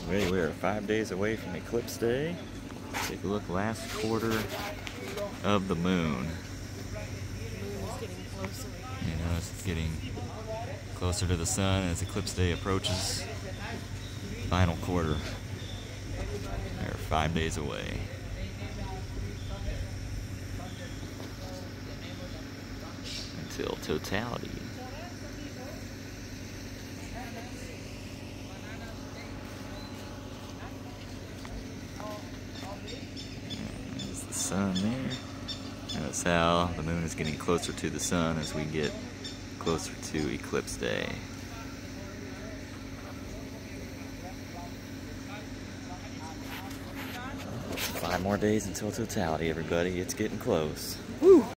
Okay, we are 5 days away from Eclipse Day. Take a look, last quarter of the moon. You know, it's getting closer to the sun as Eclipse Day approaches. Final quarter. We're 5 days away. Until totality. There's the sun there. That's how the moon is getting closer to the sun as we get closer to Eclipse Day. 5 more days until totality, everybody. It's getting close. Woo!